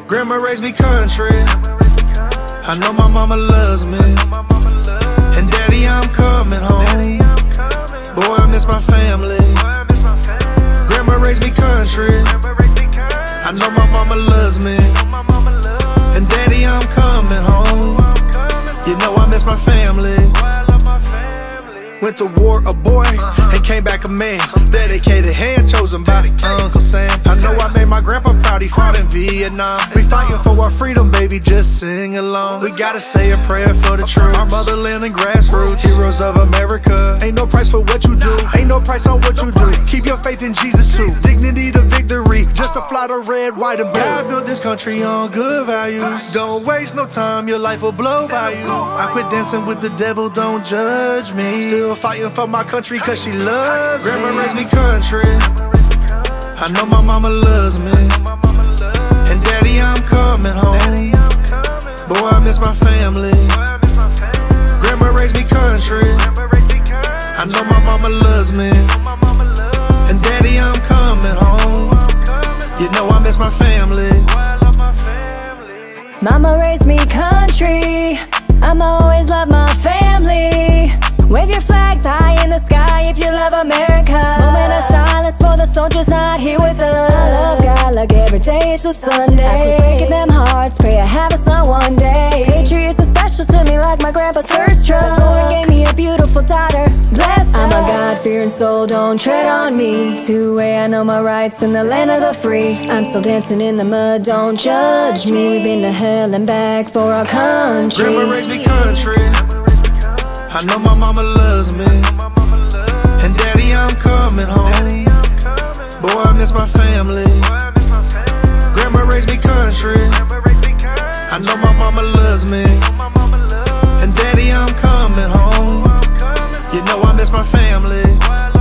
Grandma raised me country. I know my mama loves me. And daddy, I'm coming home. Boy, I miss my family. Grandma raised me country. I know my mama loves me. And daddy, I'm coming home. You know I miss my family. Went to war a boy and came back a man. Dedicated hand chosen by Uncle Sam. I know I made my grandpa proud, he fought in Vietnam. We fighting for our freedom, baby, just sing along. We gotta say a prayer for the troops, our motherland and grassroots, heroes of America. Ain't no price for what you do, ain't no price on what you do. Keep your faith in Jesus too, dignity to victory. Just a fly to red, white and blue. God built this country on good values. Don't waste no time, your life will blow by you. I quit dancing with the devil, don't judge me. Still fighting for my country cause she loves me. Grandma raised me country. I know my mama loves me. And daddy, I'm coming home. Boy, I miss my family. Grandma raised me country. I know my mama loves me. And daddy, I'm coming home. You know I miss my family. Mama raised me country. I'ma always love my family. Wave your flags high in the sky if you love America. Moment of silence for the soldiers not here with us. I love God like every day is a Sunday. I quit breaking them hearts, pray I have a son one day. Patriots are special to me like my grandpa's first truck. The Lord gave me a beautiful daughter, blessed. I'm a God-fearing soul, don't tread on me. 2A, I know my rights in the land of the free. I'm still dancing in the mud, don't judge me. We've been to hell and back for our country. Grandma raised me country. I know my mama loves me. And daddy, I'm coming home. Boy, I miss my family. Grandma raised me country. I know my mama loves me. And daddy, I'm coming home. You know I miss my family.